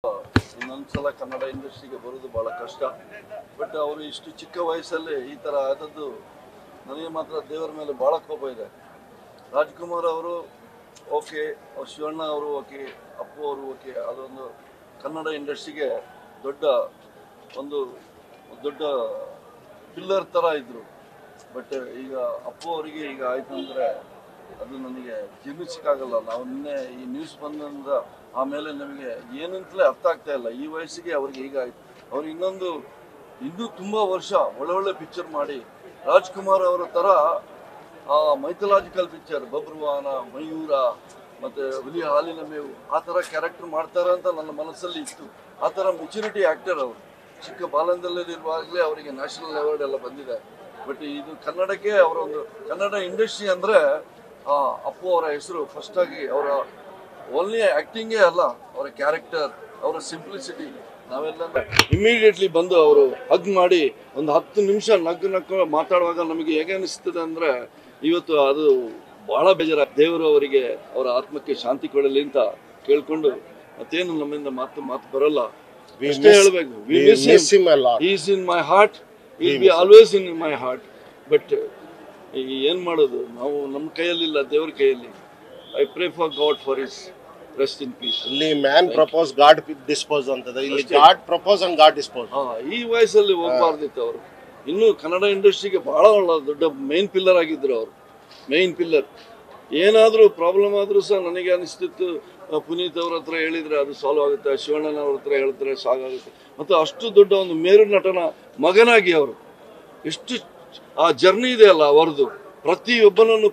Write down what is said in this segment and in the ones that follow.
ಇನ್ನೊಂದ್ಸಲ ಕನ್ನಡ ಇಂಡಸ್ಟ್ರಿಗೆ ಬರೋದು ಭಾಳ ಕಷ್ಟ. ಬಟ್ ಅವರು ಇಷ್ಟು ಚಿಕ್ಕ ವಯಸ್ಸಲ್ಲಿ ಈ ಥರ ಆದದ್ದು ನನಗೆ ಮಾತ್ರ ದೇವರ ಮೇಲೆ ಭಾಳ ಕೋಪ ಇದೆ. ರಾಜ್ಕುಮಾರ್ ಅವರು ಓಕೆ, ಅವ್ರು ಶಿವಣ್ಣ ಅವರು ಓಕೆ, ಅಪ್ಪು ಅವರು ಓಕೆ, ಅದೊಂದು ಕನ್ನಡ ಇಂಡಸ್ಟ್ರಿಗೆ ಒಂದು ದೊಡ್ಡ ಪಿಲ್ಲರ್ ಥರ ಇದ್ದರು. ಬಟ್ ಈಗ ಅಪ್ಪು ಅವರಿಗೆ ಈಗ ಆಯ್ತು ಅಂದರೆ ಅದು ನನಗೆ ಜೀರ್ಣಿಸಕ್ಕಾಗಲ್ಲ. ನಾವು ನಿನ್ನೆ ಈ ನ್ಯೂಸ್ ಬಂದಿಂದ ಆಮೇಲೆ ನಮಗೆ ಏನಂತಲೇ ಅರ್ಥ ಆಗ್ತಾ ಇಲ್ಲ. ಈ ವಯಸ್ಸಿಗೆ ಅವ್ರಿಗೆ ಈಗ ಆಯ್ತು. ಅವ್ರು ಇನ್ನೂ ತುಂಬ ವರ್ಷ ಒಳ್ಳೆ ಪಿಕ್ಚರ್ ಮಾಡಿ ರಾಜ್ಕುಮಾರ್ ಅವರ ಥರ ಮೈಥಲಾಜಿಕಲ್ ಪಿಕ್ಚರ್ ಬಬ್ರುವಾನ, ಮಯೂರ ಮತ್ತು ಹುಲಿ ಹಾಲಿನ ಮೇವು ಆ ಥರ ಕ್ಯಾರೆಕ್ಟರ್ ಮಾಡ್ತಾರೆ ಅಂತ ನನ್ನ ಮನಸ್ಸಲ್ಲಿ ಇತ್ತು. ಆ ಥರ ಮೆಚುರಿಟಿ ಆ್ಯಕ್ಟರ್ ಅವರು. ಚಿಕ್ಕ ಬಾಲ್ಯದಲ್ಲಿರುವಾಗಲೇ ಅವರಿಗೆ ನ್ಯಾಷನಲ್ ಅವಾರ್ಡ್ ಎಲ್ಲ ಬಂದಿದೆ. ಬಟ್ ಇದು ಕನ್ನಡಕ್ಕೆ ಅವರ ಒಂದು ಕನ್ನಡ ಇಂಡಸ್ಟ್ರಿ ಅಂದರೆ ಅಪ್ಪು ಅವರ ಹೆಸರು ಫಸ್ಟಾಗಿ ಅವರ ಓನ್ಲಿ ಆ್ಯಕ್ಟಿಂಗೇ ಅಲ್ಲ, ಅವರ ಕ್ಯಾರೆಕ್ಟರ್, ಅವರ ಸಿಂಪ್ಲಿಸಿಟಿ ನಾವೆಲ್ಲ ಇಮಿಡಿಯೇಟ್ಲಿ ಬಂದು ಅವರು ಹಗ್ ಮಾಡಿ ಒಂದು 10 ನಿಮಿಷ ನಕ್ಕು ಮಾತಾಡುವಾಗ ನಮಗೆ ಹೇಗೆ ಅನಿಸ್ತದೆ ಅಂದರೆ ಇವತ್ತು ಅದು ಭಾಳ ಬೇಜಾರ. ದೇವರು ಅವರಿಗೆ ಅವರ ಆತ್ಮಕ್ಕೆ ಶಾಂತಿ ಕೊಡಲಿ ಅಂತ ಕೇಳ್ಕೊಂಡು ಮತ್ತೇನು ನಮ್ಮಿಂದ ಮಾತು ಬರಲ್ಲ. ಅಷ್ಟೇ ಹೇಳಬೇಕು. We miss him. He is in my heart, will be always in my heart. But ಏನು ಮಾಡೋದು, ನಾವು ನಮ್ಮ ಕೈಯಲ್ಲಿಲ್ಲ, ದೇವ್ರ ಕೈಯಲ್ಲಿ. I pray for God for his rest in peace. ಇಲ್ಲಿ ಮ್ಯಾನ್ ಪ್ರಪೋಸ್ ಗಾಡ್ ಡಿಸ್ಪೋಸ್ ಅಂತದೆ, ಇಲ್ಲಿ God propose and God dispose. ಈ ವಯಸ್ಸಲ್ಲಿ ಹೋಗ್ಬಾರ್ದಿತ್ತು ಅವರು. ಇನ್ನು ಕನ್ನಡ ಇಂಡಸ್ಟ್ರಿಗೆ ಬಹಳ ದೊಡ್ಡ ಮೇನ್ ಪಿಲ್ಲರ್ ಆಗಿದ್ರು ಅವರು. Main pillar. ಏನಾದರೂ ಪ್ರಾಬ್ಲಮ್ ಆದರೂ ಸಹ ನನಗೆ ಅನಿಸ್ತಿತ್ತು ಪುನೀತ್ ಅವ್ರ ಹತ್ರ ಹೇಳಿದರೆ ಅದು ಸಾಲ್ವ್ ಆಗುತ್ತೆ, ಶಿವಣ್ಣನವ್ರ ಹತ್ರ ಹೇಳಿದ್ರೆ ಸಾಕಾಗುತ್ತೆ. ಮತ್ತು ಅಷ್ಟು ದೊಡ್ಡ ಒಂದು ಮೇರು ನಟನ ಮಗನಾಗಿ ಅವರು ಎಷ್ಟು ಆ ಜರ್ನಿ ಇದೆ ಅಲ್ಲ ಅವರದು. ಪ್ರತಿಯೊಬ್ಬನನ್ನು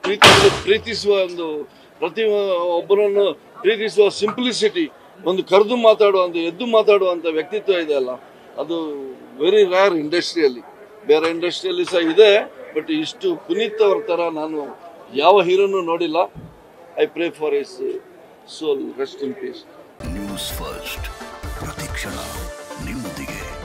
ಪ್ರೀತಿಸುವ ಸಿಂಪ್ಲಿಸಿಟಿ, ಒಂದು ಕರೆದು ಮಾತಾಡುವ, ಒಂದು ಎದ್ದು ಮಾತಾಡುವಂಥ ವ್ಯಕ್ತಿತ್ವ ಇದೆ ಅಲ್ಲ, ಅದು ವೆರಿ ರೇರ್ ಇಂಡಸ್ಟ್ರಿಯಲ್ಲಿ. ಬೇರೆ ಇಂಡಸ್ಟ್ರಿಯಲ್ಲಿ ಸಹ ಇದೆ, ಬಟ್ ಇಷ್ಟು ಪುನೀತ್ ಅವ್ರ ಥರ ನಾನು ಯಾವ ಹೀರೋನು ನೋಡಿಲ್ಲ. I pray for his soul rest in peace. News first, ಪ್ರತಿಕ್ಷಣ ನಿಮ್ಮೊಂದಿಗೆ.